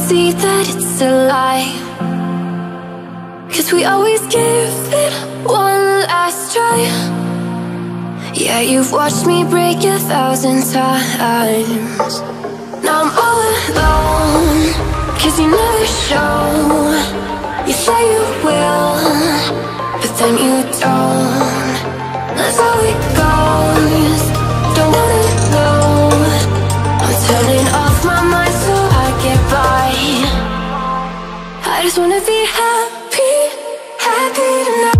see that it's a lie, 'cause we always give it one last try. Yeah, you've watched me break 1,000 times. Now I'm all alone, 'cause you never show. You say you will, but then you don't. That's how it goes. Don't wanna know. I'm turning off my mind so I get by. I just wanna be happy, happy tonight.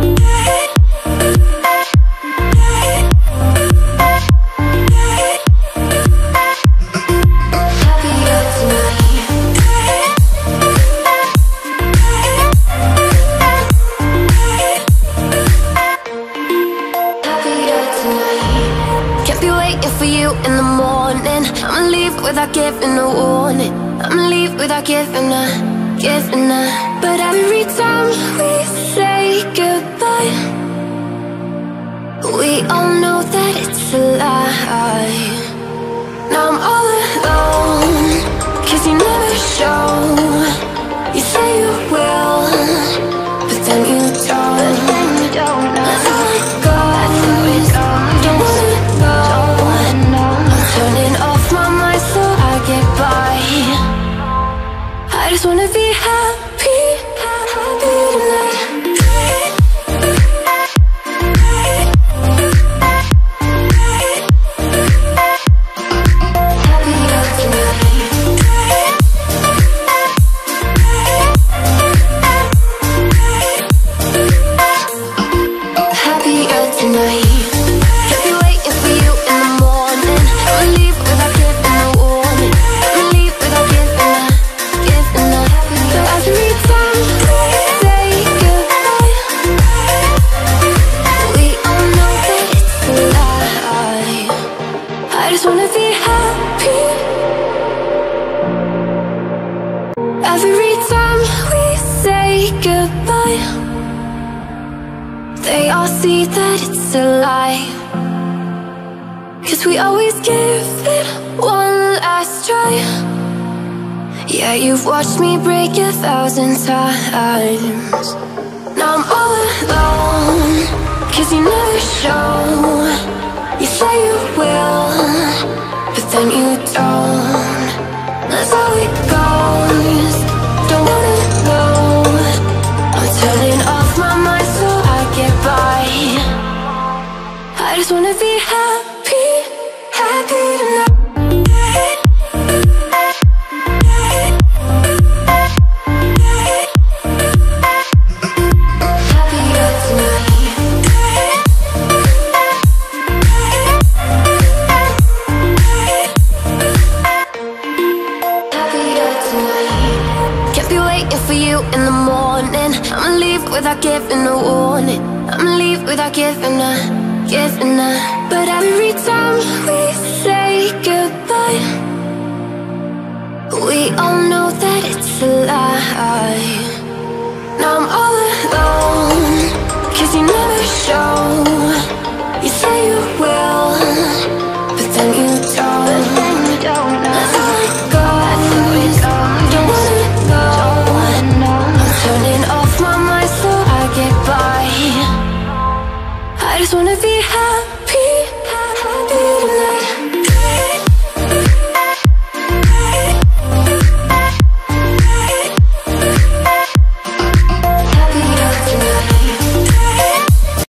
In the morning, I'ma leave without giving a warning. I'ma leave without giving a. But every time we say goodbye, we all know that it's a lie. Now I'm all alone, 'cause you never show. You say you will, but then you don't. That's how it goes. Don't wanna know. Turning off my mind so I get by. I just wanna be happy, happy tonight. Happier tonight. Happier tonight. Every time we say goodbye, they all see that it's a lie, 'cause we always give it one last try. Yeah, you've watched me break 1,000 times. Now I'm all alone, 'cause you never show. You say you will, but then you don't. That's how it goes. Don't wanna know. I'm turning off my mind so I get by. I just wanna be happy, happy tonight. For you in the morning, I'ma leave without giving a warning. I'ma leave without giving a. But every time we say goodbye, we all know that